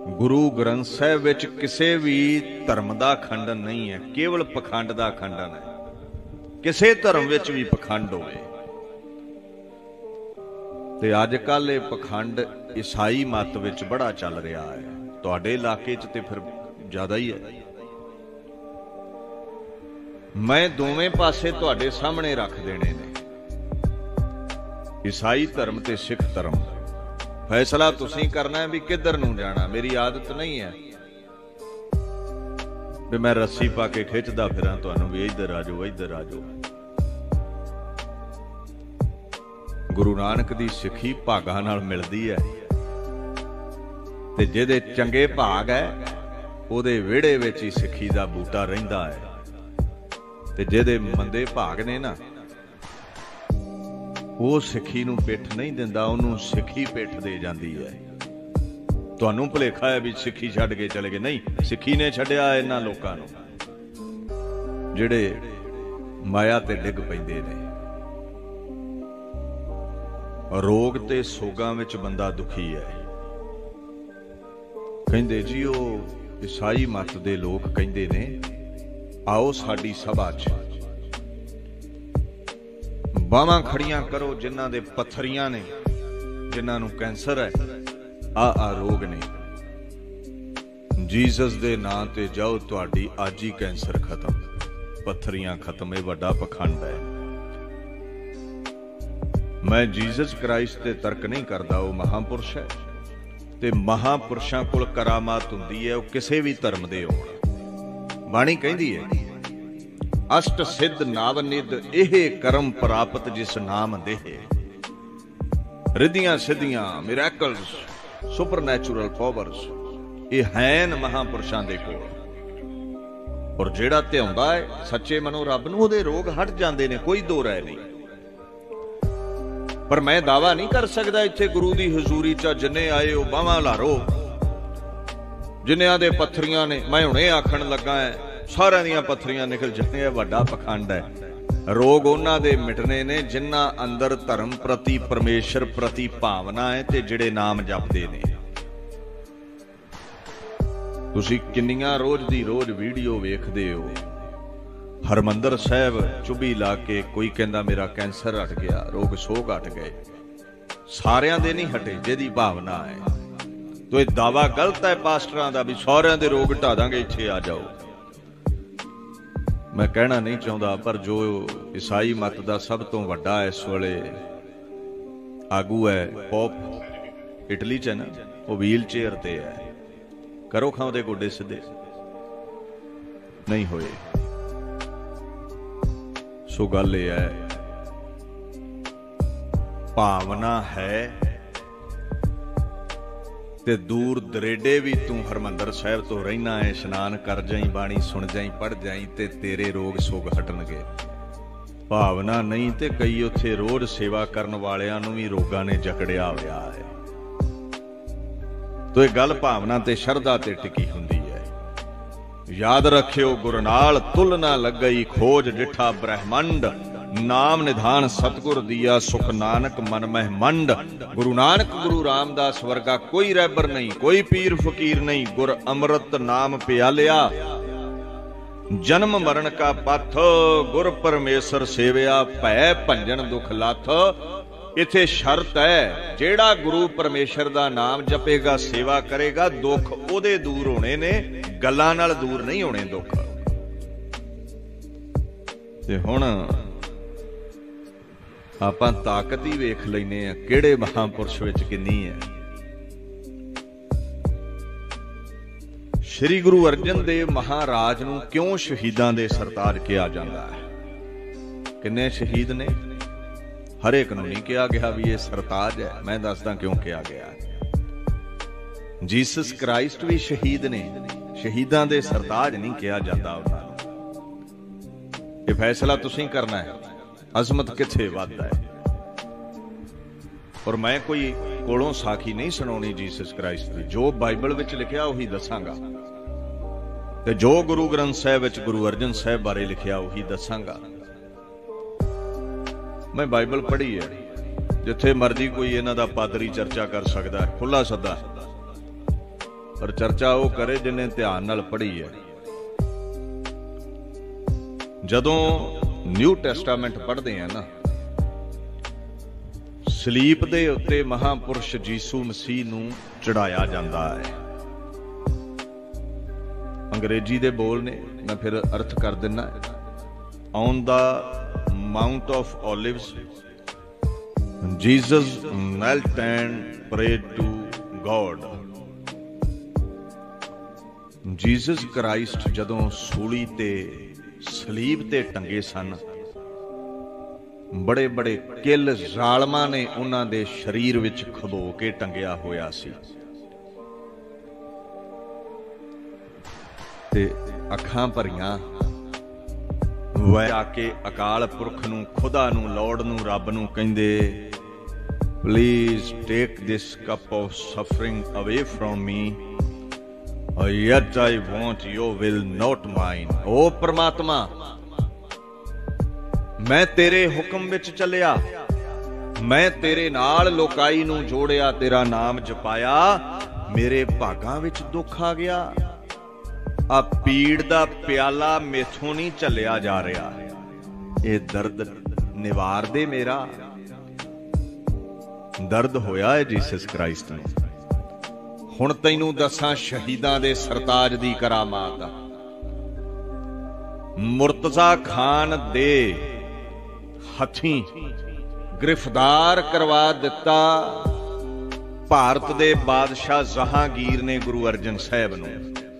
गुरु ग्रंथ साहिब विच किसी भी धर्म का खंडन नहीं है, केवल पखंड का खंडन है। किसी धर्म विच भी पखंड होवे ते अजकल ये पखंड ईसाई मत विच बड़ा चल रहा है। तुहाडे इलाके च ते फिर ज्यादा ही है। मैं दोवें पासे तुहाडे सामने रख देने ने, ईसाई धर्म ते सिख धर्म। फैसला तुसीं करना है भी किधर नूं जाना। मेरी आदत नहीं है भी मैं रस्सी पा के खिंचदा फिरां तुहानूं भी इधर आ जाओ इधर आ जाओ। गुरु नानक दी सिੱਖੀ भागां नाल मिलदी है ते जिहदे चंगे भाग है ਉਹਦੇ ਵਿਹੜੇ ਵਿੱਚ ਹੀ ਸਿੱਖੀ ਦਾ ਬੂਟਾ ਰਹਿੰਦਾ ਹੈ ਤੇ ਜਿਹਦੇ ਮੰਦੇ ਭਾਗ ਨੇ ਨਾ ਉਹ ਸਿੱਖੀ ਨੂੰ ਪਿੱਠ ਨਹੀਂ ਦਿੰਦਾ, ਉਹਨੂੰ ਸਿੱਖੀ ਪਿੱਠ ਦੇ ਜਾਂਦੀ ਹੈ। ਤੁਹਾਨੂੰ ਭੁਲੇਖਾ ਹੈ ਵੀ ਸਿੱਖੀ ਛੱਡ ਕੇ ਚਲੇ ਗਏ, ਨਹੀਂ, ਸਿੱਖੀ ਨੇ ਛੱਡਿਆ ਇਹਨਾਂ ਲੋਕਾਂ ਨੂੰ ਜਿਹੜੇ ਮਾਇਆ ਤੇ ਡਿੱਗ ਪੈਂਦੇ ਨੇ। ਰੋਗ ਤੇ ਸੋਗਾਂ ਵਿੱਚ ਬੰਦਾ ਦੁਖੀ ਹੈ। ਕਹਿੰਦੇ ਜੀ ਉਹ ਈਸਾਈ ਮਤ ਦੇ ਲੋਕ ਕਹਿੰਦੇ ਨੇ ਆਓ ਸਾਡੀ ਸਭਾ 'ਚ ਬਾਹਾਂ ਖੜੀਆਂ ਕਰੋ, ਜਿਨ੍ਹਾਂ ਦੇ ਪੱਥਰੀਆਂ ਨੇ, ਜਿਨ੍ਹਾਂ ਨੂੰ ਕੈਂਸਰ ਹੈ, ਆ ਰੋਗ ਨੇ, ਜੀਸਸ ਦੇ ਨਾਂ ਤੇ ਜਾਓ, ਤੁਹਾਡੀ ਅੱਜ ਹੀ ਕੈਂਸਰ ਖਤਮ, ਪੱਥਰੀਆਂ ਖਤਮ। ਇਹ ਵੱਡਾ ਪਖੰਡ ਹੈ। ਮੈਂ ਜੀਸਸ ਕ੍ਰਾइस्ट ਤੇ ਤਰਕ ਨਹੀਂ ਕਰਦਾ, ਉਹ ਮਹਾਂਪੁਰਸ਼ ਹੈ ਤੇ ਮਹਾਂਪੁਰਸ਼ਾਂ ਕੋਲ ਕਰਾਮਾਤ ਹੁੰਦੀ ਹੈ, ਉਹ ਕਿਸੇ ਵੀ ਧਰਮ ਦੇ ਹੋਣ। ਬਾਣੀ ਕਹਿੰਦੀ ਹੈ ਅਸ਼ਟ ਸਿੱਧ ਨਾਵਨਿਧ ਇਹ ਕਰਮ ਪ੍ਰਾਪਤ ਜਿਸ ਨਾਮ ਦੇਹ। ਰਿੱਧੀਆਂ ਸਿੱਧੀਆਂ, ਮਿਰੈਕਲਸ, ਸੁਪਰਨੈਚੁਰਲ ਪਾਵਰਸ ਇਹ ਹੈਨ ਮਹਾਂਪੁਰਸ਼ਾਂ ਦੇ ਕੋਲ। ਔਰ ਜਿਹੜਾ ਧਿਆਉਂਦਾ ਹੈ ਸੱਚੇ ਮਨੋਂ ਰੱਬ ਨੂੰ, ਉਹਦੇ ਰੋਗ ਹਟ ਜਾਂਦੇ ਨੇ, ਕੋਈ ਦੋ ਰਾਏ ਨਹੀਂ। ਪਰ ਮੈਂ ਦਾਵਾ ਨਹੀਂ ਕਰ ਸਕਦਾ ਇੱਥੇ ਗੁਰੂ ਦੀ ਹਜ਼ੂਰੀ 'ਚ ਜਿੰਨੇ ਆਏ ਉਹ ਬਾਹਾਂ ਲਾਰੋ, ਜਿੰਨਿਆਂ ਦੇ ਪੱਥਰੀਆਂ ਨੇ। ਮੈਂ ਹੁਣੇ ਆਖਣ ਲੱਗਾ ਹੈ ਸਾਰਿਆਂ ਦੀਆਂ ਪੱਥਰੀਆਂ ਨਿਕਲ ਜਾਣੀਆਂ। ਵੱਡਾ ਪਖੰਡ ਹੈ। ਰੋਗ ਉਹਨਾਂ ਦੇ ਮਿਟਨੇ ਨੇ ਜਿਨ੍ਹਾਂ ਅੰਦਰ ਧਰਮ ਪ੍ਰਤੀ, ਪਰਮੇਸ਼ਰ ਪ੍ਰਤੀ ਭਾਵਨਾ ਹੈ ਤੇ ਜਿਹੜੇ ਨਾਮ ਜਪਦੇ ਨੇ। ਤੁਸੀਂ ਕਿੰਨੀਆਂ ਰੋਜ਼ ਦੀ ਰੋਜ਼ ਵੀਡੀਓ ਵੇਖਦੇ ਹੋ। ਹਰਮੰਦਰ ਸਾਹਿਬ ਚੁੱਭੀ ਲਾ ਕੇ ਕੋਈ ਕਹਿੰਦਾ ਮੇਰਾ ਕੈਂਸਰ ਹਟ ਗਿਆ, ਰੋਗ ਸੋਗ ਹਟ ਗਏ। ਸਾਰਿਆਂ ਦੇ ਨਹੀਂ ਹਟੇ, ਜਿਹਦੀ ਭਾਵਨਾ ਹੈ। ਤੋ ਇਹ ਦਾਵਾ ਗਲਤ ਹੈ ਪਾਸਟਰਾਂ ਦਾ ਵੀ ਸਾਰਿਆਂ ਦੇ ਰੋਗ ਢਾ ਦਾਂਗੇ, ਇੱਥੇ ਆ ਜਾਓ। ਮੈਂ ਕਹਿਣਾ ਨਹੀਂ ਚਾਹੁੰਦਾ, ਪਰ ਜੋ ਈਸਾਈ ਮਤ ਦਾ ਸਭ ਤੋਂ ਵੱਡਾ ਇਸ ਵੇਲੇ ਆਗੂ ਹੈ, ਪੋਪ ਇਟਲੀ 'ਚ ਹੈ ਨਾ, ਉਹ ਵੀਲ ਚੇਅਰ ਤੇ ਹੈ। ਕਰੋ ਖਾਂ ਉਹਦੇ ਗੋਡੇ ਸਿੱਧੇ, ਨਹੀਂ ਹੋਏ। ਸੋ ਗੱਲ ਇਹ ਹੈ, ਭਾਵਨਾ ਹੈ ਤੇ ਦੂਰ ਦਰੇਡੇ ਵੀ ਤੂੰ ਹਰਮੰਦਰ ਸਾਹਿਬ ਤੋਂ ਰਹਿਣਾ ਹੈ, ਇਸ਼ਨਾਨ ਕਰ ਜਾਈ, ਬਾਣੀ ਸੁਣ ਜਾਈ, ਪੜ ਜਾਈ ਤੇ ਤੇਰੇ ਰੋਗ ਸੋਗ ਹਟਣਗੇ। ਭਾਵਨਾ ਨਹੀਂ ਤੇ ਕਈ ਉੱਥੇ ਰੋਜ਼ ਸੇਵਾ ਕਰਨ ਵਾਲਿਆਂ ਨੂੰ ਵੀ ਰੋਗਾਂ ਨੇ ਜਕੜਿਆ ਹੋਇਆ ਹੈ। ਤੋ ਇਹ ਗੱਲ ਭਾਵਨਾ ਤੇ ਸ਼ਰਧਾ ਤੇ ਟਿਕੀ ਹੁੰਦੀ ਹੈ। ਯਾਦ ਰੱਖਿਓ ਗੁਰ ਨਾਲ ਤੁਲਨਾ ਲੱਗਈ, ਖੋਜ ਡਿਠਾ ਬ੍ਰਹਮੰਡ, ਨਾਮ ਨਿਧਾਨ ਸਤਿਗੁਰ ਦੀਆ, ਸੁਖ ਨਾਨਕ ਮਨ ਮਹਿ ਮੰਡ। ਗੁਰੂ ਨਾਨਕ ਗੁਰੂ ਰਾਮਦਾਸ ਵਰਗਾ ਕੋਈ ਰਹਿਬਰ ਨਹੀਂ, ਕੋਈ ਪੀਰ ਫਕੀਰ ਨਹੀਂ। ਗੁਰ ਅੰਮ੍ਰਿਤ ਨਾਮ ਪਿਆਲਿਆ, ਜਨਮ ਮਰਨ ਕਾ ਪਥ, ਗੁਰ ਪਰਮੇਸ਼ਰ ਸੇਵਿਆ, ਭੈ ਭੰਜਨ ਦੁਖ ਲੱਥ। ਇੱਥੇ ਸ਼ਰਤ ਹੈ, ਜਿਹੜਾ ਗੁਰੂ ਪਰਮੇਸ਼ਰ ਦਾ ਨਾਮ ਜਪੇਗਾ, ਸੇਵਾ ਕਰੇਗਾ, ਦੁੱਖ ਉਹਦੇ ਦੂਰ ਹੋਣੇ ਨੇ, ਗੱਲਾਂ ਨਾਲ ਦੂਰ ਨਹੀਂ ਹੋਣੇ ਦੁੱਖ। ਤੇ ਹੁਣ ਆਪਾਂ ਤਾਕਤ ਹੀ ਵੇਖ ਲੈਨੇ ਆ ਕਿਹੜੇ ਮਹਾਂਪੁਰਸ਼ ਵਿੱਚ ਕਿੰਨੀ ਹੈ। ਸ਼੍ਰੀ ਗੁਰੂ ਅਰਜਨ ਦੇਵ ਮਹਾਰਾਜ ਨੂੰ ਕਿਉਂ ਸ਼ਹੀਦਾਂ ਦੇ ਸਰਤਾਜ ਕਿਹਾ ਜਾਂਦਾ ਹੈ? ਕਿੰਨੇ ਸ਼ਹੀਦ ਨੇ? ਹਰੇਕ ਨੂੰ ਨਹੀਂ ਕਿਹਾ ਗਿਆ ਵੀ ਇਹ ਸਰਤਾਜ ਹੈ। ਮੈਂ ਦੱਸਦਾ ਕਿਉਂ ਕਿਹਾ ਗਿਆ। ਜੀਸਸ ਕ੍ਰਾइस्ट ਵੀ ਸ਼ਹੀਦ ਨੇ, ਸ਼ਹੀਦਾਂ ਦੇ ਸਰਤਾਜ ਨਹੀਂ ਕਿਹਾ ਜਾਂਦਾ ਉਹਨਾਂ ਨੂੰ। ਇਹ ਫੈਸਲਾ ਤੁਸੀਂ ਕਰਨਾ ਹੈ, ਅਜ਼ਮਤ ਕਿੱਥੇ ਵੱਧ ਹੈ। ਔਰ ਮੈਂ ਕੋਈ ਕੋਲੋਂ ਸਾਖੀ ਨਹੀਂ ਸੁਣਾਉਣੀ ਜੀਸਸ ਕ੍ਰਾइस्ट ਦੀ, ਜੋ ਬਾਈਬਲ ਵਿੱਚ ਲਿਖਿਆ ਉਹੀ ਦੱਸਾਂਗਾ ਤੇ ਜੋ ਗੁਰੂ ਗ੍ਰੰਥ ਸਾਹਿਬ ਵਿੱਚ ਗੁਰੂ ਅਰਜਨ ਸਾਹਿਬ ਬਾਰੇ ਲਿਖਿਆ ਉਹੀ ਦੱਸਾਂਗਾ। ਮੈਂ ਬਾਈਬਲ ਪੜ੍ਹੀ ਹੈ, ਜਿੱਥੇ ਮਰਜ਼ੀ ਕੋਈ ਇਹਨਾਂ ਦਾ ਪਾਦਰੀ ਚਰਚਾ ਕਰ ਸਕਦਾ ਹੈ, ਖੁੱਲਾ ਸੱਦਾ। पर चर्चा वो करे जिन्हें ध्यान नाल पढ़ी है। जदों न्यू टेस्टामेंट पढ़ते हैं ना, सलीप दे उत्ते महापुरुष जीसू मसीह नूं चढ़ाया जाता है। अंग्रेजी दे बोल ने, मैं फिर अर्थ कर दिना। On the mount of olives Jesus knelt and prayed to God। Jesus Christ जदों सूली ते सलीब ते टंगे सन, बड़े बड़े किल जालमां ने उन्हां दे शरीर विच खबो के टंगिया होया सी ते अखां भरियां वह आके अकाल पुरख नूं, खुदा नूं, लॉर्ड नूं, रब नूं कहिंदे, please take this cup of suffering away from me, yet I want your will not mine। ओ परमात्मा, मैं तेरे हुक्म विच चलिया, मैं तेरे नाल लोकाई नूं जोड़िया, तेरा नाम जपाया, मेरे भागां विच दुख आ गया। आ पीड़ दा प्याला मेथों नहीं झलिया जा रहा, ये दर्द निवार दे मेरा। दर्द होया है जीसस क्राइस्ट नूं। हुण तैनूं दसां शहीदां दे सरताज दी करामात। मुर्तजा खान दे हथीं गिरफ्तार करवा दिता भारत दे बादशाह जहांगीर ने गुरु अर्जन साहब नूं।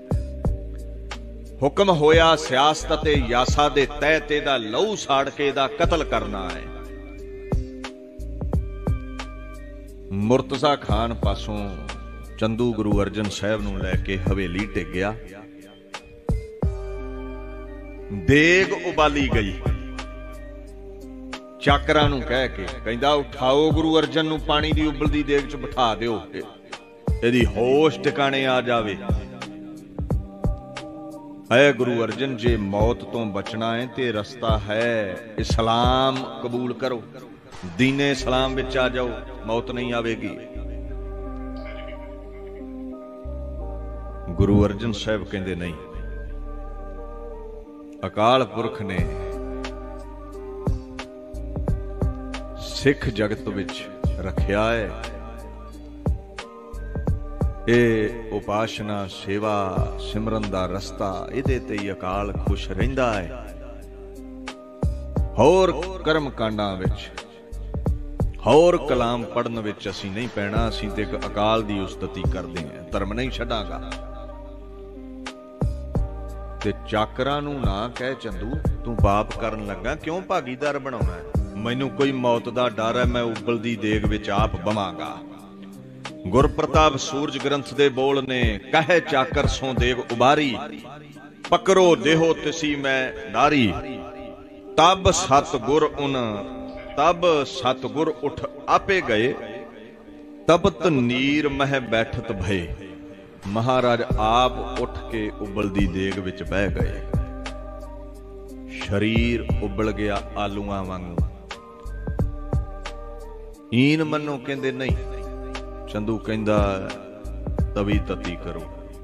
हुक्म होया सियासत ते यासा दे तहत इहदा लहू साड़ के इहदा कतल करना है। मुर्तजा खान पासों चंदू गुरु अर्जन साहब नूं लैके हवेली टेगिया, देग उबाली गई। चाकरां नूं कह के कहंदा, उठाओ गुरु अर्जन नूं पानी दी उबलदी देग च बिठा दिओ, इहदी होश ठिकाने आ जावे। है गुरु अर्जन, जे मौत तो बचना है ते रस्ता है इस्लाम कबूल करो, दीने इस्लाम विच आ जाओ, मौत नहीं आवेगी। गुरु अर्जन साहब कहंदे नहीं, अकाल पुरख ने सिख जगत विच रखिया है, ਇਹ ਉਪਾਸ਼ਨਾ सेवा सिमरन दा रस्ता, ਇਹਦੇ ਤੇ ਹੀ ਅਕਾਲ खुश ਰਹਿੰਦਾ है। ਹੋਰ कर्म कांडां विच, ਹੋਰ कलाम पढ़न विच असीं नहीं पैना, असीं ते एक अकाल दी उस्तति करदे हां, धर्म नहीं छड्डांगा। ते चाकरां नूं ना कह, चंदू तूं पाप करन लगा, क्यों भागीदार बनाउणा है? मैनूं कोई मौत दा डर है, मैं उबलदी देग विच आप बवांगा। गुरप्रताप सूरज ग्रंथ दे बोल ने, कहे चाकर सो देव उबारी, पकड़ो देहो तिसी मैं नारी। तब सतगुर उठ आपे गए, तबत नीर मह बैठत भय। महाराज आप उठ के उबलदी देग विच बह गए, शरीर उबल गया आलूआं वांगू। ईन मनो कहंदे नहीं, चंदू कहंदा तवी तती करो,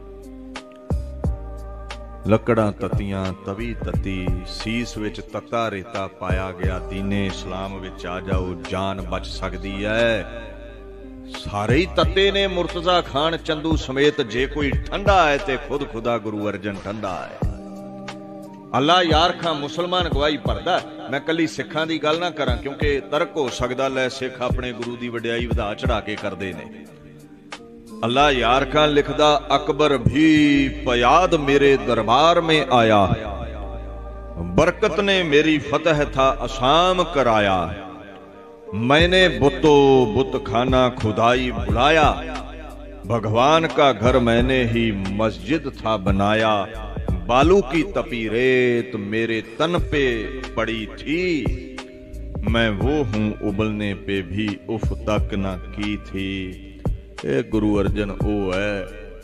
लकड़ां ततियां तवी तती, सीस विच तता रेता पाया गया, दीने इस्लाम विच आ जाओ, जान बच सकदी है। सारे ही तत्ते ने मुर्तजा खान चंदू समेत, जे कोई ठंडा है ते खुद खुदा गुरु अर्जन ठंडा है। अल्लाह यार खां मुसलमान गवाही भरदा, मैं कली सिखां दी गल ना करां, क्योंकि तर्क हो सकदा लै सिख अपने गुरु दी वड्याई वधा चढ़ा के करदे ने। अल्लाह यार खां लिखदा, अकबर भी पयाद मेरे दरबार में आया, बरकत ने मेरी फतह था असाम कराया। मैंने बुतो बुत खाना खुदाई बुलाया, भगवान का घर मैंने ही मस्जिद था बनाया। बालू की तपी रेत मेरे तन पे पड़ी थी, मैं वो हूं उबलने पे भी उफ तक न की थी। ए गुरु अर्जन ओ है,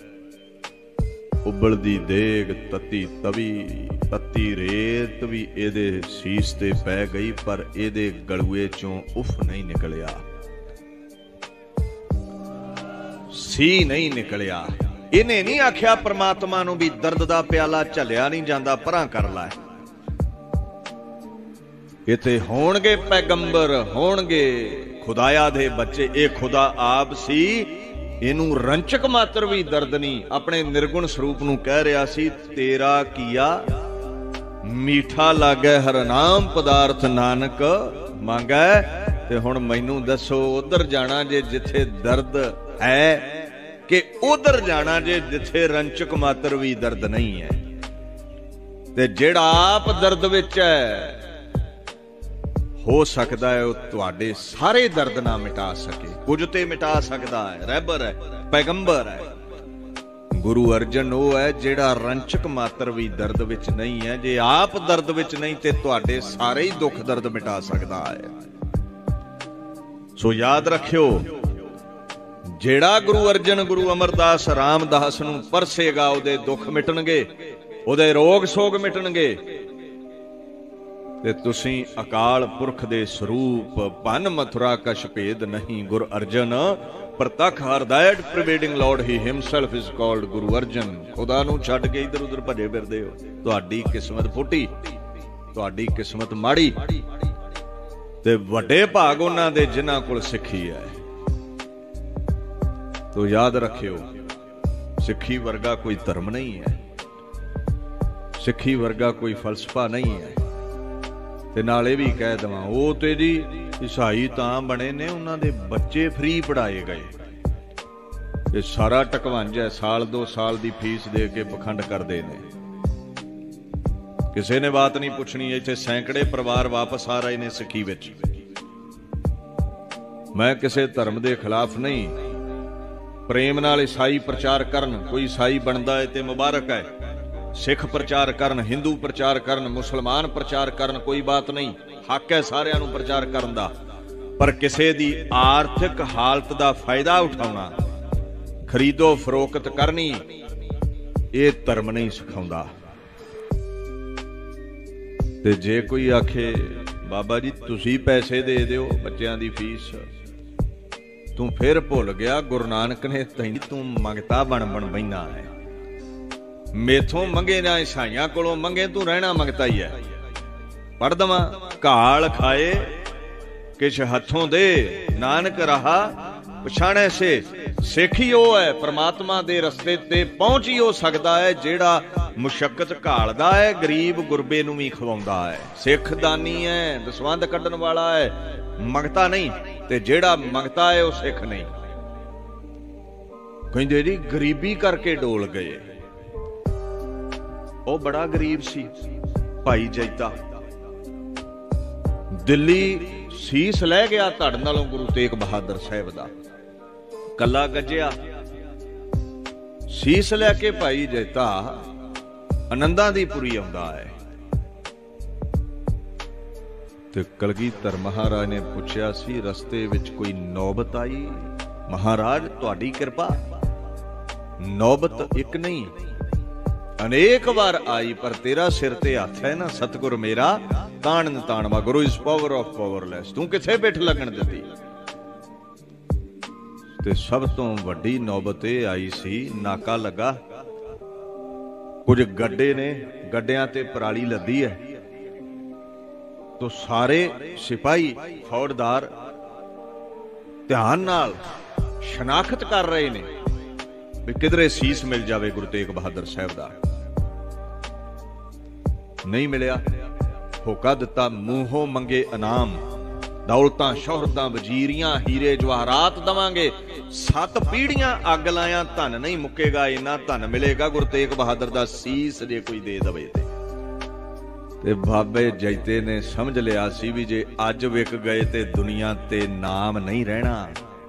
उबलदी देग तती तवी तती रेत भी एदे सीस ते पै गई, पर एदे गलुए चों उफ नहीं निकलिया, सी नहीं निकलिया। ਇਹਨੇ ਨਹੀਂ ਆਖਿਆ ਪ੍ਰਮਾਤਮਾ ਨੂੰ ਵੀ ਦਰਦ ਦਾ ਪਿਆਲਾ ਝੱਲਿਆ ਨਹੀਂ ਜਾਂਦਾ, ਪਰਾਂ ਕਰ ਲੈ। ਇੱਥੇ ਹੋਣਗੇ ਪੈਗੰਬਰ, ਹੋਣਗੇ ਖੁਦਾਇਆ ਦੇ ਬੱਚੇ। ਇਹ ਖੁਦਾ ਆਪ ਸੀ, ਇਹਨੂੰ ਰੰਚਕ ਮਾਤਰ ਵੀ ਦਰਦ ਨਹੀਂ। ਆਪਣੇ ਨਿਰਗੁਣ ਸਰੂਪ ਨੂੰ ਕਹਿ ਰਿਹਾ ਸੀ, ਤੇਰਾ ਕੀਆ ਮੀਠਾ ਲਾਗੈ ਹਰ ਨਾਮ ਪਦਾਰਥ ਨਾਨਕ ਮੰਗੈ। ਤੇ ਹੁਣ ਮੈਨੂੰ ਦੱਸੋ, ਉਧਰ ਜਾਣਾ ਜੇ ਜਿੱਥੇ ਦਰਦ ਹੈ, ਕਿ ਉਧਰ ਜਾਣਾ ਜੇ ਜਿੱਥੇ ਰੰਚਕ ਮਾਤਰ ਵੀ ਦਰਦ ਨਹੀਂ ਹੈ? ਤੇ ਜਿਹੜਾ ਆਪ ਦਰਦ ਵਿੱਚ ਹੈ, ਹੋ ਸਕਦਾ ਹੈ ਉਹ ਤੁਹਾਡੇ ਸਾਰੇ ਦਰਦ ਨਾ ਮਿਟਾ ਸਕੇ, ਕੁਝ ਤੇ ਮਿਟਾ ਸਕਦਾ ਹੈ। ਰਹਿਬਰ ਹੈ, ਪੈਗੰਬਰ ਹੈ। ਗੁਰੂ ਅਰਜਨ ਉਹ ਹੈ ਜਿਹੜਾ ਰੰਚਕ ਮਾਤਰ ਵੀ ਦਰਦ ਵਿੱਚ ਨਹੀਂ ਹੈ। ਜੇ ਆਪ ਦਰਦ ਵਿੱਚ ਨਹੀਂ ਤੇ ਤੁਹਾਡੇ ਸਾਰੇ ਹੀ ਦੁੱਖ ਦਰਦ ਮਿਟਾ ਸਕਦਾ ਹੈ। ਸੋ ਯਾਦ ਰੱਖਿਓ, ਜਿਹੜਾ ਗੁਰੂ ਅਰਜਨ, ਗੁਰੂ ਅਮਰਦਾਸ, ਰਾਮਦਾਸ ਨੂੰ ਪਰਸੇਗਾ, ਉਹਦੇ ਦੁੱਖ ਮਿਟਣਗੇ, ਉਹਦੇ ਰੋਗ ਸੋਗ ਮਿਟਣਗੇ। ਤੇ ਤੁਸੀਂ ਅਕਾਲ ਪੁਰਖ ਦੇ ਸਰੂਪ, ਭੰਨ ਮਥੁਰਾ ਕਛ ਭੇਦ ਨਹੀਂ। ਗੁਰ ਅਰਜਨ ਪ੍ਰਤੱਖ ਹਰਦੈਟ pervading lord, he himself is called Guru Arjan. ਖੁਦਾ ਨੂੰ ਛੱਡ ਕੇ ਇਧਰ ਉਧਰ ਭੱਜੇ ਫਿਰਦੇ ਹੋ। ਤੁਹਾਡੀ ਕਿਸਮਤ ਫੁੱਟੀ, ਤੁਹਾਡੀ ਕਿਸਮਤ ਮਾੜੀ। ਤੇ ਵੱਡੇ ਭਾਗ ਉਹਨਾਂ ਦੇ ਜਿਨ੍ਹਾਂ ਕੋਲ ਸਿੱਖੀ ਹੈ। ਤੋ ਯਾਦ ਰੱਖਿਓ, ਸਿੱਖੀ ਵਰਗਾ ਕੋਈ ਧਰਮ ਨਹੀਂ ਹੈ, ਸਿੱਖੀ ਵਰਗਾ ਕੋਈ ਫਲਸਫਾ ਨਹੀਂ ਹੈ। ਤੇ ਨਾਲ ਇਹ ਵੀ ਕਹਿ ਦੇਵਾਂ, ਉਹ ਤੇ ਜੀ ਈਸਾਈ ਤਾਂ ਬਣੇ ਨੇ, ਉਹਨਾਂ ਦੇ ਬੱਚੇ ਫ੍ਰੀ ਪੜ੍ਹਾਏ ਗਏ। ਇਹ ਸਾਰਾ ਟਕਵੰਜ ਹੈ, ਸਾਲ 2 ਸਾਲ ਦੀ ਫੀਸ ਦੇ ਕੇ ਪਖੰਡ ਕਰਦੇ ਨੇ। ਕਿਸੇ ਨੇ ਬਾਤ ਨਹੀਂ ਪੁੱਛਣੀ। ਇੱਥੇ ਸੈਂਕੜੇ ਪਰਿਵਾਰ ਵਾਪਸ ਆ ਰਹੇ ਨੇ ਸਿੱਖੀ ਵਿੱਚ। ਮੈਂ ਕਿਸੇ ਧਰਮ ਦੇ ਖਿਲਾਫ ਨਹੀਂ। ਪ੍ਰੇਮ ਨਾਲ ਈਸਾਈ ਪ੍ਰਚਾਰ ਕਰਨ, ਕੋਈ ਈਸਾਈ ਬਣਦਾ ਹੈ ਤੇ ਮੁਬਾਰਕ ਹੈ। ਸਿੱਖ ਪ੍ਰਚਾਰ ਕਰਨ, ਹਿੰਦੂ ਪ੍ਰਚਾਰ ਕਰਨ, ਮੁਸਲਮਾਨ ਪ੍ਰਚਾਰ ਕਰਨ, ਕੋਈ ਬਾਤ ਨਹੀਂ। ਹੱਕ ਹੈ ਸਾਰਿਆਂ ਨੂੰ ਪ੍ਰਚਾਰ ਕਰਨ ਦਾ। ਪਰ ਕਿਸੇ ਦੀ ਆਰਥਿਕ ਹਾਲਤ ਦਾ ਫਾਇਦਾ ਉਠਾਉਣਾ, ਖਰੀਦੋ ਫਰੋਖਤ ਕਰਨੀ, ਇਹ ਧਰਮ ਨਹੀਂ ਸਿਖਾਉਂਦਾ। ਤੇ ਜੇ ਕੋਈ ਆਖੇ ਬਾਬਾ ਜੀ ਤੁਸੀਂ ਪੈਸੇ ਦੇ ਦਿਓ ਬੱਚਿਆਂ ਦੀ ਫੀਸ, ਤੂੰ ਫਿਰ ਭੁੱਲ ਗਿਆ ਗੁਰੂ ਨਾਨਕ ਨੇ ਤੂੰ ਮੰਗਤਾ ਬਣ ਬੈਠਾ ਹੈ। ਮੇਥੋਂ ਮੰਗੇ ਨਾ, ਈਸਾਈਆਂ ਕੋਲੋਂ ਮੰਗੇ, ਤੂੰ ਰਹਿਣਾ ਮੰਗਤਾ ਹੀ ਹੈ। ਪੜ੍ਹ ਦਵਾਂ, ਘਾਲ ਖਾਏ ਕਿਛ ਹੱਥੋਂ ਦੇ, ਨਾਨਕ ਰਹਾ ਪਛਾਣੈ ਸੇ। ਸਿੱਖ ਹੀ ਉਹ ਹੈ, ਪ੍ਰਮਾਤਮਾ ਦੇ ਰਸਤੇ ਤੇ ਪਹੁੰਚ ਹੀ ਹੋ ਸਕਦਾ ਹੈ ਜਿਹੜਾ ਮੁਸ਼ੱਕਤ ਘਾਲਦਾ ਹੈ, ਗਰੀਬ ਗੁਰਬੇ ਨੂੰ ਵੀ ਖਵਾਉਂਦਾ ਹੈ। ਸਿੱਖ ਦਾਨੀ ਹੈ, ਦਸਵੰਧ ਕੱਢਣ ਵਾਲਾ ਹੈ, ਮੰਗਤਾ ਨਹੀਂ। ਤੇ ਜਿਹੜਾ ਮੰਗਤਾ ਹੈ ਉਹ ਸਿੱਖ ਨਹੀਂ। ਕਹਿੰਦੇ ਜੀ ਗਰੀਬੀ ਕਰਕੇ ਡੋਲ ਗਏ। ਉਹ ਬੜਾ ਗਰੀਬ ਸੀ ਭਾਈ ਜੈਤਾ। ਦਿੱਲੀ ਸੀਸ ਲੈ ਗਿਆ ਧੜ ਨਾਲੋਂ ਗੁਰੂ ਤੇਗ ਬਹਾਦਰ ਸਾਹਿਬ ਦਾ। ਕੱਲਾ ਗੱਜਿਆ ਸੀਸ ਲੈ ਕੇ ਭਾਈ ਜੈਤਾ ਆਨੰਦਾਂ ਦੀ ਪੁਰੀ ਆਉਂਦਾ ਹੈ। ਤੇ ਕਲਗੀਧਰ ਮਹਾਰਾਜ ਨੇ ਪੁੱਛਿਆ ਸੀ, ਰਸਤੇ ਵਿੱਚ ਕੋਈ ਨੌਬਤ ਆਈ? ਮਹਾਰਾਜ ਤੁਹਾਡੀ ਕਿਰਪਾ। ਨੌਬਤ ਇੱਕ ਨਹੀਂ, ਅਨੇਕ ਵਾਰ ਆਈ, ਪਰ ਤੇਰਾ ਸਿਰ ਤੇ ਹੱਥ ਹੈ ਨਾ ਸਤਿਗੁਰ ਮੇਰਾ, ਤਾਣਨ ਤਾਣਵਾ। Guru is power of powerless. ਤੂੰ ਕਿੱਥੇ ਪਿੱਠ ਲੱਗਣ ਦਿੱਤੀ? ਤੇ ਸਭ ਤੋਂ ਵੱਡੀ ਨੌਬਤ ਇਹ ਆਈ ਸੀ, ਨਾਕਾ ਲੱਗਾ, ਕੁਝ ਗੱਡੇ ਨੇ, ਗੱਡਿਆਂ ਤੇ ਪਰਾਲੀ ਲੱਦੀ ਹੈ। ਤੋ ਸਾਰੇ ਸਿਪਾਹੀ ਫੌਜਦਾਰ ਧਿਆਨ ਨਾਲ ਸ਼ਨਾਖਤ ਕਰ ਰਹੇ ਨੇ ਵੀ ਕਿਧਰੇ ਸੀਸ ਮਿਲ ਜਾਵੇ ਗੁਰੂ ਤੇਗ ਬਹਾਦਰ ਸਾਹਿਬ ਦਾ। ਨਹੀਂ ਮਿਲਿਆ। ਹੋਕਾ ਦਿੱਤਾ, ਮੂੰਹੋਂ ਮੰਗੇ ਇਨਾਮ, ਦੌਲਤਾਂ ਸ਼ੋਹਰਤਾਂ ਵਜ਼ੀਰੀਆਂ ਹੀਰੇ ਜਵਾਹਰਾਤ ਦਵਾਂਗੇ। 7 ਪੀੜ੍ਹੀਆਂ ਅੱਗ ਲਾਇਆ ਧਨ ਨਹੀਂ ਮੁੱਕੇਗਾ, ਇੰਨਾ ਧਨ ਮਿਲੇਗਾ ਗੁਰੂ ਤੇਗ ਬਹਾਦਰ ਦਾ ਸੀਸ ਜੇ ਕੋਈ ਦੇ ਦਵੇ ਤੇ। ਬਾਬੇ ਜੈਤੇ ਨੇ ਸਮਝ ਲਿਆ ਸੀ ਵੀ ਜੇ ਅੱਜ ਵਿਕ ਗਏ ਤੇ ਦੁਨੀਆ ਤੇ ਨਾਮ ਨਹੀਂ ਰਹਿਣਾ।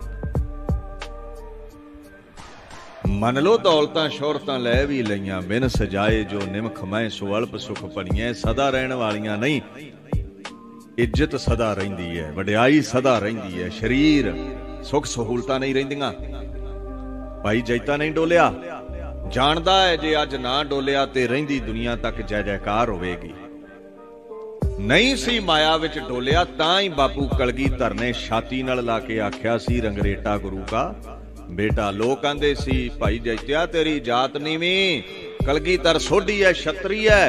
ਮੰਨ ਲੋ ਦੌਲਤਾਂ ਸ਼ੋਹਰਤਾਂ ਲੈ ਵੀ ਲਈਆਂ, ਬਿਨ ਸਜਾਏ ਜੋ ਨਿਮਖ ਮੈਂ ਸੁਵਲਪ ਸੁਖ ਭਣੀਐ। ਸਦਾ ਰਹਿਣ ਵਾਲੀਆਂ ਨਹੀਂ। ਇੱਜ਼ਤ ਸਦਾ ਰਹਿੰਦੀ ਹੈ, ਵਡਿਆਈ ਸਦਾ ਰਹਿੰਦੀ ਹੈ, ਸਰੀਰ ਸੁੱਖ ਸਹੂਲਤਾਂ ਨਹੀਂ ਰਹਿੰਦੀਆਂ। ਭਾਈ ਜੈਤਾ ਨਹੀਂ ਡੋਲਿਆ, ਜਾਣਦਾ ਹੈ ਜੇ ਅੱਜ ਨਾ ਡੋਲਿਆ ਤੇ ਰਹਿੰਦੀ ਦੁਨੀਆ ਤੱਕ ਜੈ ਜੈਕਾਰ ਹੋਵੇਗੀ। ਨਹੀਂ ਸੀ ਮਾਇਆ ਵਿੱਚ ਡੋਲਿਆ, ਤਾਂ ਹੀ ਬਾਪੂ ਕਲਗੀਧਰ ਨੇ ਛਾਤੀ ਨਾਲ ਲਾ ਕੇ ਆਖਿਆ ਸੀ, ਰੰਗਰੇਟਾ ਗੁਰੂ ਕਾ बेटा लोग आंदे सी भाई जैत्या तेरी जात नीवी, कलगीधर सोढी है, छतरी है,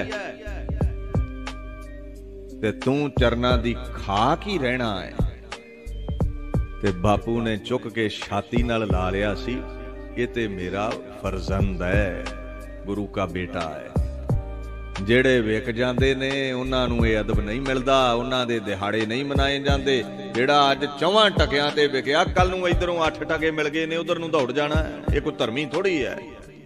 ते तू चरना दी खाक ही रहना है। ते बापू ने चुक के छाती नाल ला लिया सी, ये ते मेरा फरजंद है, गुरु का बेटा है। ਜਿਹੜੇ ਵਿਕ ਜਾਂਦੇ ਨੇ ਉਹਨਾਂ ਨੂੰ ਇਹ ਅਦਬ ਨਹੀਂ ਮਿਲਦਾ, ਉਹਨਾਂ ਦੇ ਦਿਹਾੜੇ ਨਹੀਂ ਮਨਾਏ ਜਾਂਦੇ। ਜਿਹੜਾ ਅੱਜ 4 ਟਕਿਆਂ ਤੇ ਵਿਕਿਆ, ਕੱਲ ਨੂੰ ਇਧਰੋਂ 8 ਟਕੇ ਮਿਲ ਗਏ ਨੇ, ਉਧਰ ਨੂੰ ਦੌੜ ਜਾਣਾ। ਇਹ ਕੋਈ ਧਰਮੀ ਥੋੜੀ ਹੈ।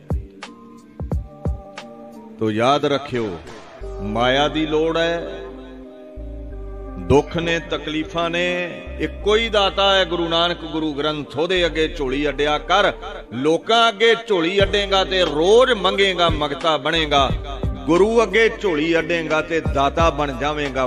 ਤੋ ਯਾਦ ਰੱਖਿਓ, ਮਾਇਆ ਦੀ ਲੋੜ ਹੈ, ਦੁੱਖ ਨੇ, ਤਕਲੀਫਾਂ ਨੇ, ਇੱਕੋ ਹੀ ਦਾਤਾ ਹੈ ਗੁਰੂ ਨਾਨਕ ਗੁਰੂ ਗ੍ਰੰਥ। ਉਹਦੇ ਅੱਗੇ ਝੋਲੀ ਅੱਡਿਆ ਕਰ। ਲੋਕਾਂ ਅੱਗੇ ਝੋਲੀ ਅੱਡੇਗਾ ਤੇ ਰੋਜ਼ ਮੰਗੇਗਾ, ਮੰਗਤਾ ਬਣੇਗਾ। गुरु अगे झोली अडेगा ते दाता बन जावेगा।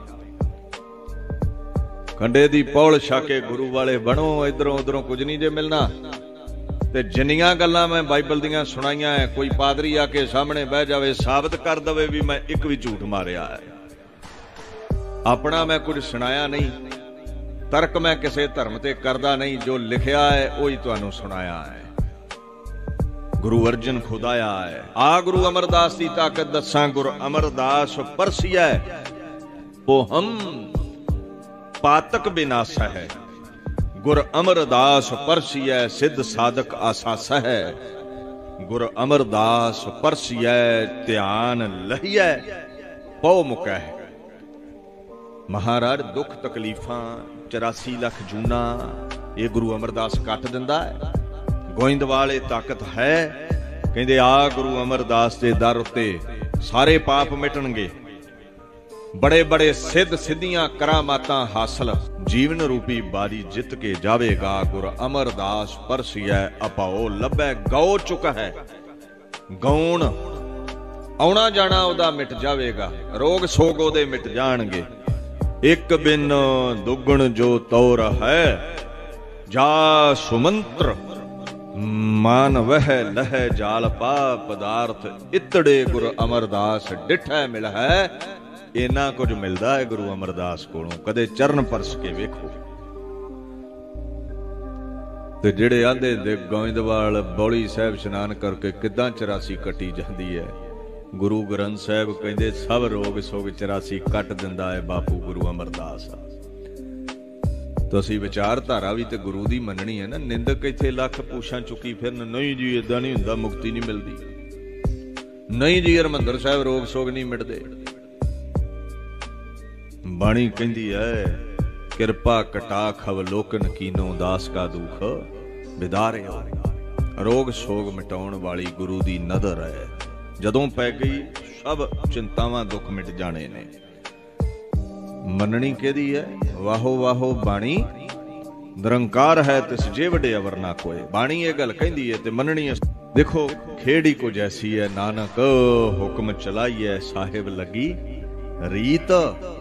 कंडे दी पौल छाके गुरु वाले बनो, इधरों उधरों कुछ नहीं जे मिलना। ते जिन्नियां गल्लां मैं बाइबल दियां सुनाइयां है, कोई पादरी आके सामने बह जावे, साबित कर दवे भी मैं एक भी झूठ मारिया है। अपना मैं कुछ सुनाया नहीं, तर्क मैं किसी धर्म ते करदा नहीं, जो लिखिया है वही तुहानूं सुनाया है। गुरु अर्जन खुद आया है। आ गुरु अमरदास की ताकत दसा। गुरु अमरदास परसिया वो हम पातक विनाश है। गुरु अमरदास परसिया सिद्ध साधक आसास है। गुरु अमरदास परसिया ध्यान लहिया पौ मुका है। महाराज दुख तकलीफां 84 लाख जूना ये गुरु अमरदास कट दिंदा है। गोइंदवाल ताकत है। कहते आ गुरु अमरदास के दर उत्ते सारे पाप मिटणगे। बड़े बड़े सिद्ध सिद्धियां करामातां हासिल जीवन रूपी बारी जित के जावेगा। गुरु अमरदास परसिया अपाओ लभै गौ चुक है। गौण आउणा जाना ओदा मिट जावेगा। रोग सोग ओदे मिट जाणगे। एक बिन दुगण जो तौर है जा सुमंत्र मान वह लह जाल पा पदार्थ इतड़े। गुरु अमरदास डिठा मिल है। इना कुछ मिलता है गुरु अमरदास कोलों, कदे चरण परस के वेखो। ते जेड़े आंदे दे गोइंदवाल बौली साहब इशनान करके किदां 84 कटी जाती है। गुरु ग्रंथ साहब कहते सब रोग सोग 84 कट दिंदा है बापू गुरु अमरदास। तो असी विचारधारा भी तो गुरु की मननी है ना। निंदक इत्थे लख पूछां चुकी फिर नहीं जी इदां नहीं हुंदा, मुक्ति नहीं मिलती, नहीं जी हरमंदर साहब रोग सोग नहीं मिटदे। बाणी कहंदी है किरपा कटाख अवलोकन कीनो दास का दुख बिदारे। रोग सोग मिटाउण वाली गुरु की नदर है। जदों पै गई सब चिंतावां दुख मिट जाने ने। मननी केदी है वाहो वाहो बाणी निरंकार है तिस जे वडे अवर ना कोई। बाणी ये गल कहंदी है ते मननी है। देखो खेड़ी को जैसी है नानक हुक्म चलाई है साहिब लगी रीत।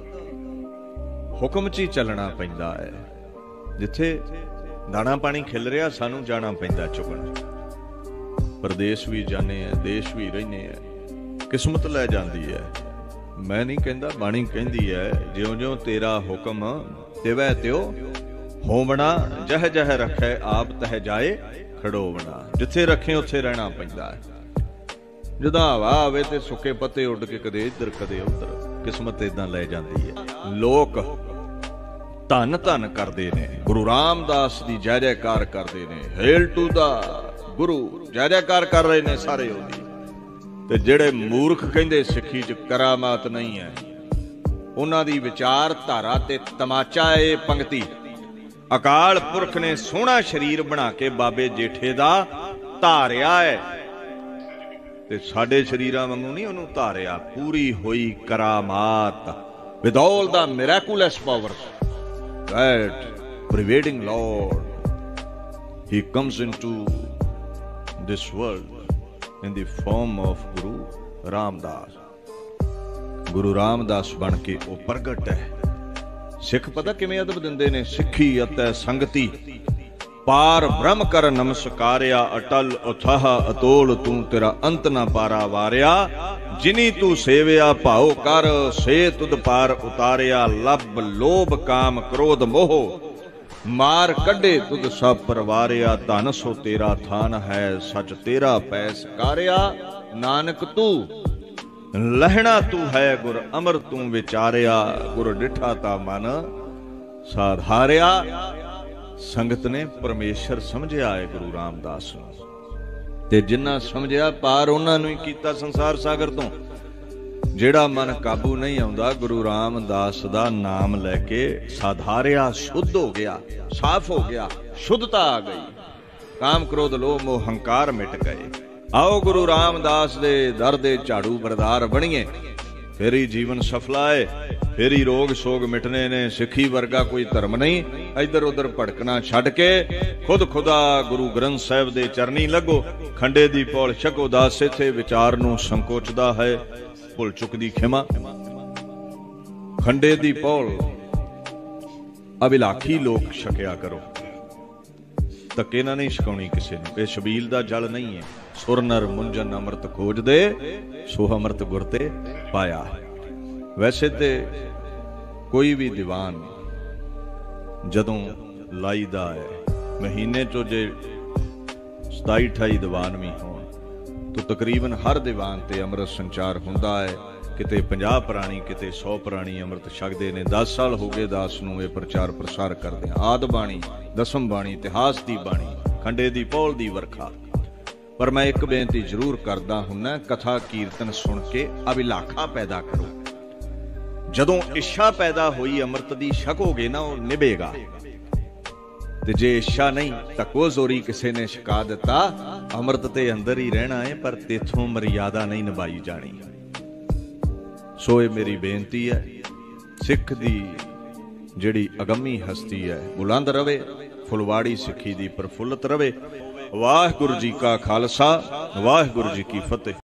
हुक्म च ही चलना पैंदा है। जिथे दाना पानी खिल रहा सानू जाना पैंदा चुगण। प्रदेश भी जाने हैं, देश भी रहने हैं, किस्मत लै जाती है। मैं नहीं कहता, बाणी कहती है ज्यों ज्यों तेरा हुक्म तिवै त्यो होवना। जह जह रखे आप तह जाए खड़ोवना। जिथे रखे उत्थे रहना पैंदा है। जदों हवा आवे ते सुके पत्ते उड़ के कदे इधर कदे उधर किस्मत इदां लै जाती है। लोक धन धन करते ने, गुरु रामदास की जय जयकार करते ने। हेल टू द गुरु जय जयकार कर रहे ने सारे। ओदी ते जेड़े मूर्ख कहंदे सिੱਖੀ च करामात नहीं है, उन्हां दी विचारधारा ते तमाचा है पंक्ति। अकाल पुरख ने सोहना शरीर बना के बाबे जेठे दा धारिया है ते साडे शरीरां वांगू नहीं उहनूं धारिया। पूरी होई करामात with all the miraculous powers that pervading lord he comes into this world in the form of Guru Ramdas। गुरु रामदास बन के वो प्रगट है। सिख पता किवें अदब दिंदे ने। सिखी अतै संगति पार ब्रह्म कर नमस्कारिया। अटल उथाह अतोल तू तेरा अंत न पारा वारिया। जिनी तू सेविया भाओ कर से तुद पार उतारिया। लब लोभ काम क्रोध मोह मार कड्डे तुद सब परवारिया, धन सो तेरा थान है, सच तेरा पैस कारिया। नानक तू लहना तू है, गुर अमर तू विचारिया, गुर डिठा ता मन साधारिया। संगत ने परमेश्वर समझिया है गुरु रामदास नूं, ते जिन्ना समझिया पार उन्हां नूं ही कीता संसार सागर तो। ਜਿਹੜਾ ਮਨ ਕਾਬੂ ਨਹੀਂ ਆਉਂਦਾ, ਗੁਰੂ ਰਾਮਦਾਸ ਦਾ ਨਾਮ ਲੈ ਕੇ ਸਾਧਾਰਿਆ, ਸ਼ੁੱਧ ਹੋ ਗਿਆ, ਸਾਫ਼ ਹੋ ਗਿਆ, ਸ਼ੁੱਧਤਾ ਆ ਗਈ, ਕਾਮ ਕ੍ਰੋਧ ਲੋਭ ਮੋਹ ਹੰਕਾਰ ਮਿਟ ਗਏ। ਆਓ ਗੁਰੂ ਰਾਮਦਾਸ ਦੇ ਦਰ ਦੇ ਝਾੜੂ ਬਰਦਾਰ ਬਣੀਏ, ਫਿਰ ਹੀ ਜੀਵਨ ਸਫਲਾ ਹੈ, ਫਿਰ ਹੀ ਰੋਗ ਸੋਗ ਮਿਟਨੇ ਨੇ। ਸਿੱਖੀ ਵਰਗਾ ਕੋਈ ਧਰਮ ਨਹੀਂ, ਇੱਧਰ ਉੱਧਰ ਭਟਕਣਾ ਛੱਡ ਕੇ ਖੁਦ ਖੁਦਾ ਗੁਰੂ ਗ੍ਰੰਥ ਸਾਹਿਬ ਦੇ ਚਰਨੀ ਲੱਗੋ। ਖੰਡੇ ਦੀ ਪੌਲ ਛਕੋ, ਦਾਸ ਇੱਥੇ ਵਿਚਾਰ ਨੂੰ ਸੰਕੋਚਦਾ ਹੈ, ਭੁੱਲ ਚੁੱਕ ਦੀ ਖਿਮਾ। ਖੰਡੇ ਦੀ ਪੌਲ ਅਭਿਲਾਖੀ ਲੋਕ ਛਕਿਆ ਕਰੋ, ਧੱਕੇ ਨਾਲ ਨਹੀਂ ਛਕਾਉਣੀ ਕਿਸੇ ਨੂੰ। ਇਹ ਛਬੀਲ ਦਾ ਜਲ ਨਹੀਂ ਹੈ। ਸੁਰ ਨਰ ਮੁੰਜਨ ਅੰਮ੍ਰਿਤ ਖੋਜਦੇ, ਸੋ ਅੰਮ੍ਰਿਤ ਗੁਰ ਤੇ ਪਾਇਆ। ਵੈਸੇ ਤੇ ਕੋਈ ਵੀ ਦੀਵਾਨ ਜਦੋਂ ਲਾਈਦਾ ਹੈ, ਮਹੀਨੇ ਚੋਂ ਜੇ 27-28 ਦੀਵਾਨ ਵੀ ਹੋਣ तो तकरीबन हर दीवान ते अमृत संचार हुंदा है। किते 50 प्राणी, किते 100 प्राणी अमृत छकदे ने। 10 साल हो गए दास नूं ये प्रचार प्रसार करदे। आद बाणी, दसम बाणी, इतिहास दी बाणी, खंडे दी पौल दी वरखा। पर मैं एक बेनती जरूर करदा हुन्ना, कथा कीर्तन सुन के अभिलाखा पैदा करो। जदों इच्छा पैदा होई अमृत दी छकोगे ना, वो निभेगा। ते जे इच्छा नहीं तां को जोरी किसी ने छका दिता, अमृत ते अंदर ही रहना है, पर तेथों मर्यादा नहीं निभाई जानी। सो ये मेरी बेनती है, सिख दी जिहड़ी अगमी हस्ती है बुलंद रवे, फुलवाड़ी सिखी दी प्रफुल्लत रवे। वाहिगुरू जी का खालसा, वाहिगुरू जी की फतेह।